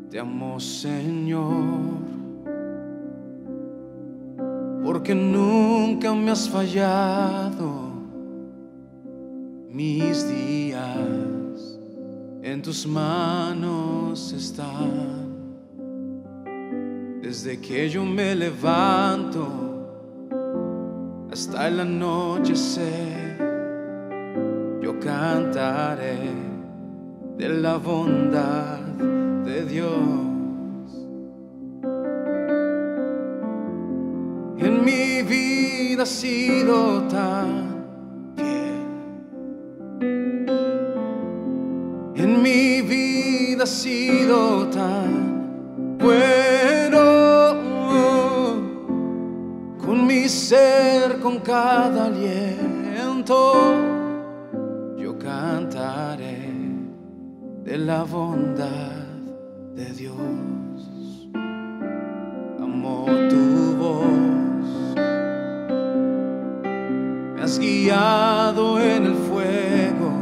Te amo, Señor, porque nunca me has fallado. Mis días en tus manos están. Desde que yo me levanto hasta el anochecer, yo cantaré de la bondad de Dios. En mi vida has sido tan fiel. En mi vida has sido tan bueno. Con mi ser, con cada aliento, yo cantaré de la bondad de Dios. Amo tu voz, me has guiado en el fuego,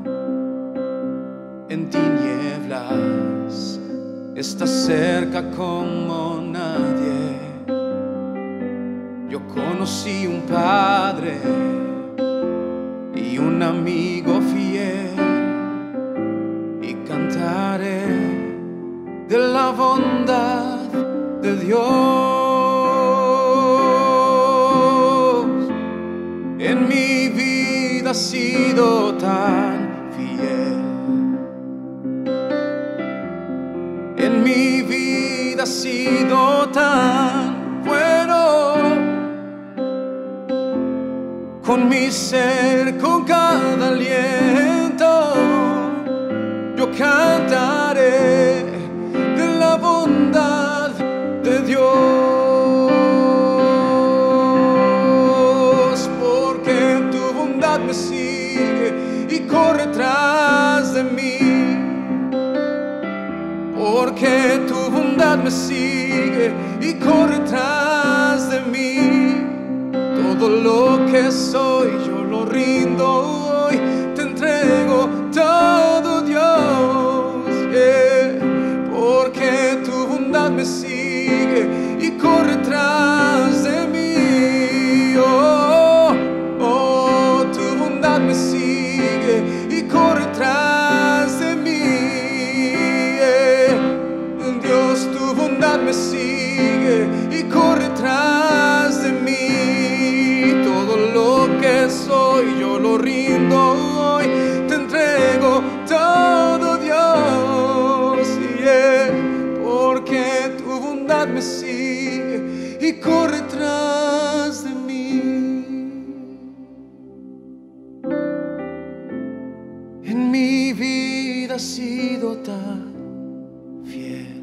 en tinieblas, estás cerca como nadie. Yo conocí un padre y un amigo fiel, y cantaré de la bondad de Dios. En mi vida has sido tan fiel. En mi vida has sido tan bueno. Con mi ser, con cada aliento, yo cantaré de la bondad de Dios, porque tu bondad me sigue y corre tras de mí, porque tu bondad me sigue y corre tras de mí. Todo lo que soy yo lo rindo hoy, te entrego todo, Dios, yeah. Porque tu bondad me sigue y corre tras de mí. Oh, oh, tu bondad me sigue y corre tras de mí, yeah. Dios, tu bondad me sigue y corre tras de mí. Lo que soy yo lo rindo hoy, te entrego todo, Dios, yeah. Porque tu bondad me sigue y corre tras de mí. En mi vida has sido tan fiel.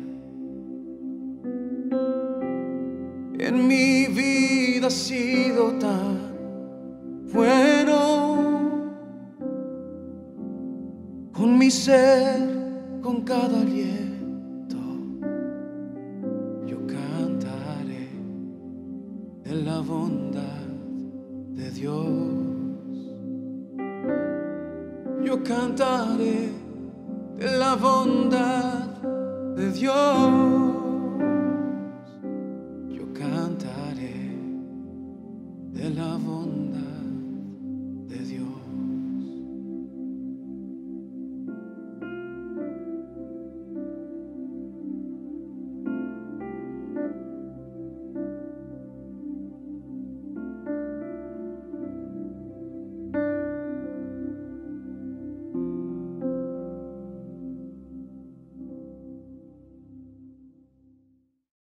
En mi vida has sido tan bueno. Con mi ser, con cada aliento, yo cantaré de la bondad de Dios. Yo cantaré de la bondad de Dios.